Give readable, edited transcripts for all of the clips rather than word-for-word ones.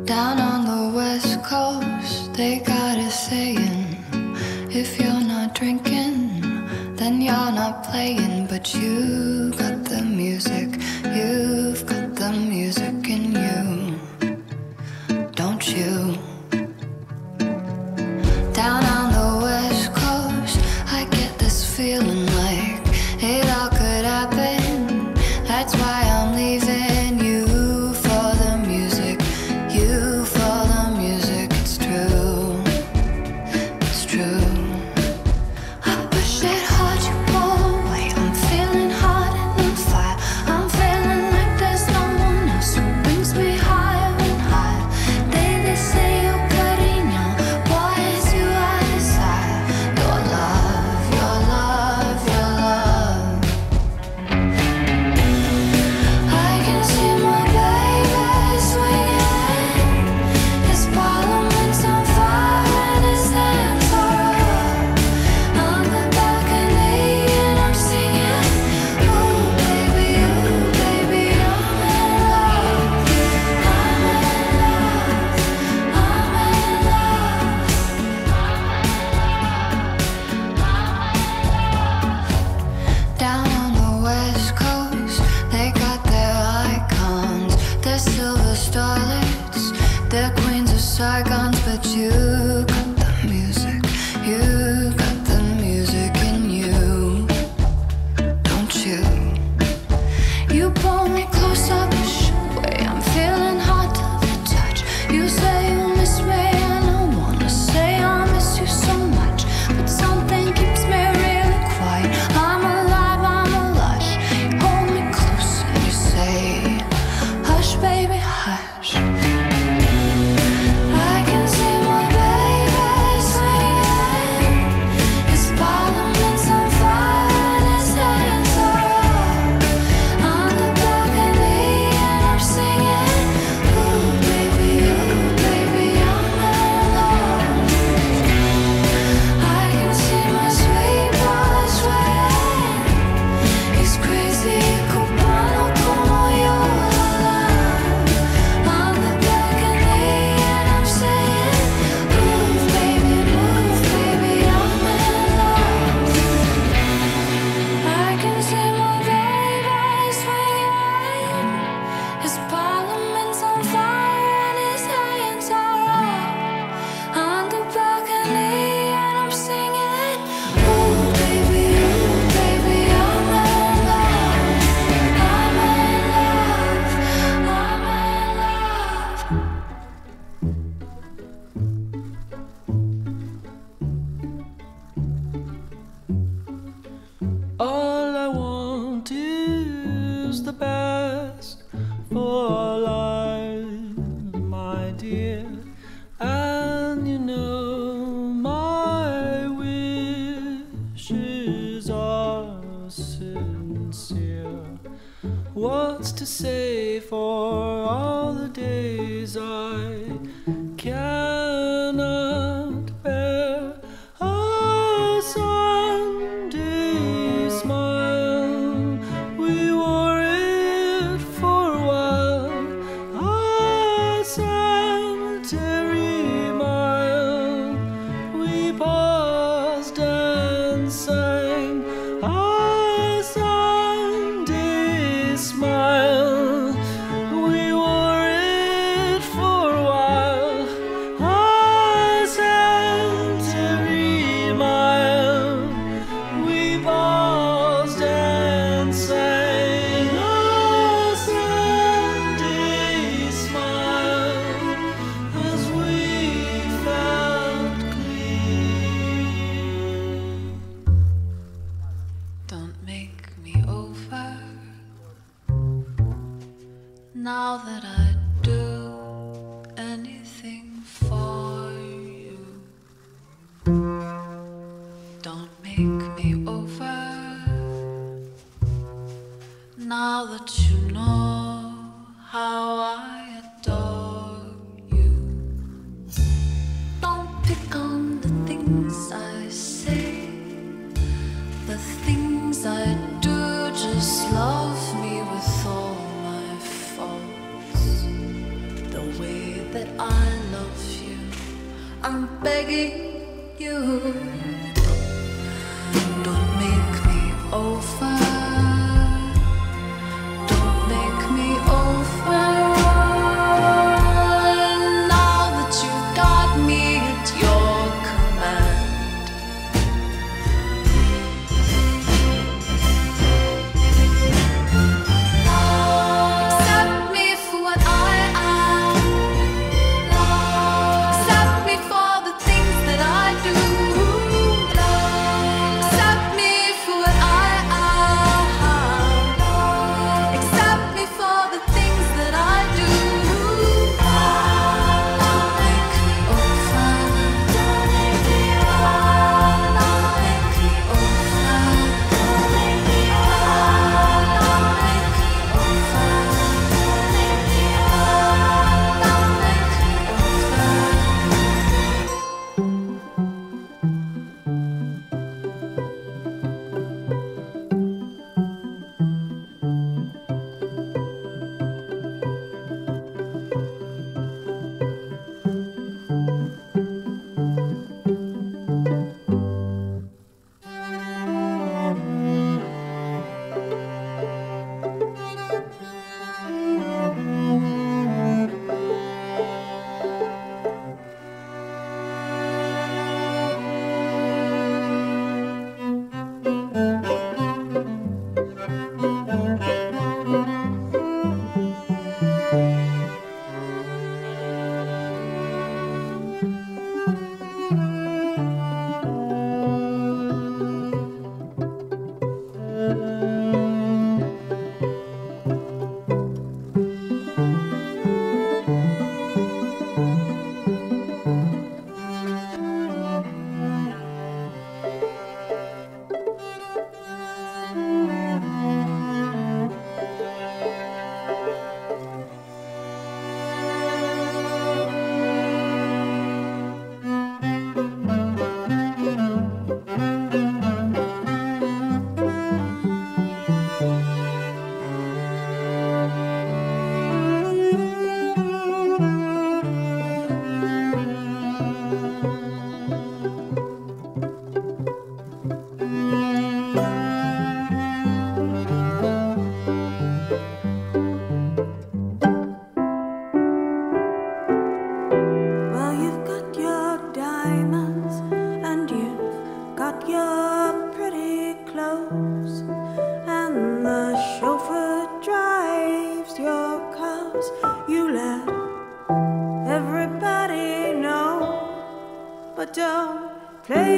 Down on the west coast, they got a saying, if you're not drinking, then you're not playing. But you got the music, you've got the music in you, don't you? Down on the west coast, I get this feeling like it all could happen. That's why I'm leaving you for the music, you for the music. It's true, it's true. I wish it hard you away. I'm feeling hot and on fire. I'm feeling like there's no one else who brings me higher and higher. They say you're good enough. Boy, it's you I desire. Your love, your love, your love. I can see my baby swinging. His parliament's on fire and his hands are up. On the balcony and I'm singing, ooh baby, I'm in love. I'm in love, I'm in love. Down on the west coast, they got their icons, their silver starlets, their queens of Saigons. But you got the music, you got the music in you, don't you? You pull me close, I push away. I'm feeling hot to the touch. You say you miss me and I wanna say I miss you so much, but something keeps me really quiet. I'm alive, I'm a lush. You hold me close and you say, hush baby, hush. I can see my baby swinging. His parliament's on fire and his hands are up. On the balcony and I'm singing, ooh baby, I'm in love. I can see my sweet boy swaying. He's crazy, cubano como yo, la la. On the balcony and I'm saying, move baby, I'm in love. I can see my baby swinging. His parliament's on fire and his hands are up. On the balcony and I'm singing, ooh baby, I'm in love. I'm in love, I'm in love. All I want is the best for our lives, my dear. And you know my wishes are sincere. What's to say for all the days I cannot bear? A Sunday smile, we wore it for a while. A cemetery mile, we paused and sang. A Sunday smile, we wore it for a while. A cemetery mile, we paused and sang. A Sunday smile as we felt clean. Don't make me over now that I'd do anything for you. Don't make me over now that you know how I adore you. Don't pick on the things I say, the things I do. Just love me with all my faults, the way that I I'm begging you, don't make me over. Don't make me over. Now that you've got me at your command. Accept me for what I am. Accept me for the things that I do. Accept me for what I am. Accept me for the things that I do. Don't make me over. Don't make me over. Don't make me over. Don't make me over. Don't make me over. Don't make me Well, you've got your diamonds and you've got your pretty clothes, and the chauffeur drives your cars. You let everybody know, but don't play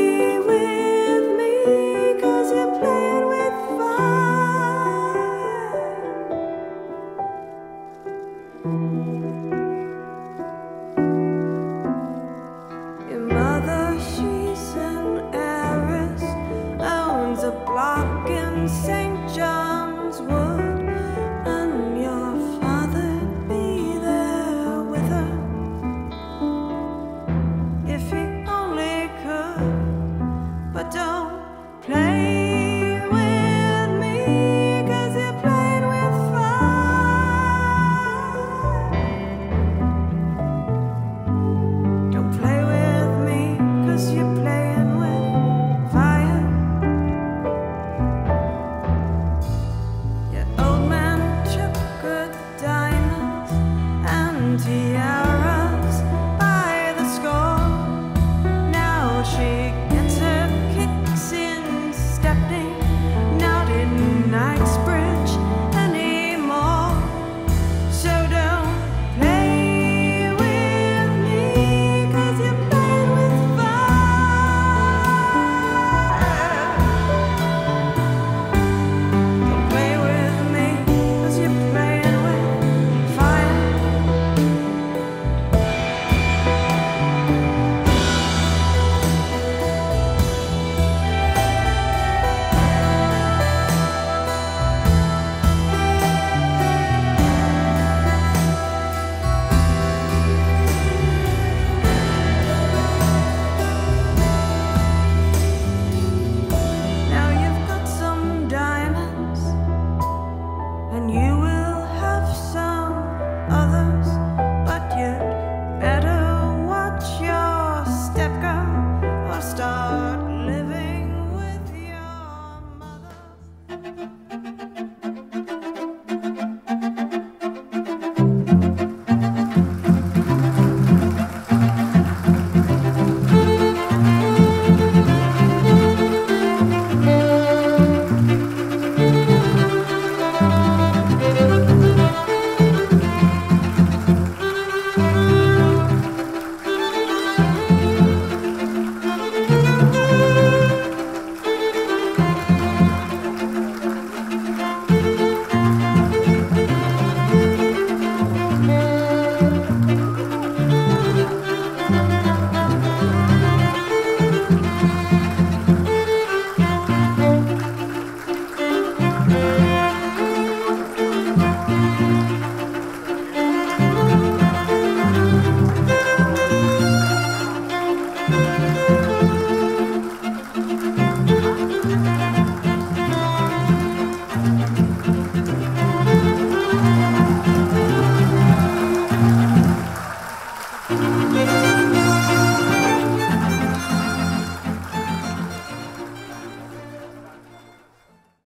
with me, 'cause you're playing with fire. Your mother, she's an heiress, owns a block in St. John's Wood, and your father'd be there with her if he only could. But don't play with me, 'cause you're playing with fire. Don't play with me, 'cause you're playing with fire. Your old man took good diamonds and tiaras by the score. Now she gets her kicks in Stepney, not in Knightsbridge anymore. So don't play with me, 'cause you're playing with fire. Don't play with me, 'cause you're playing with fire. Now you've got some diamonds and you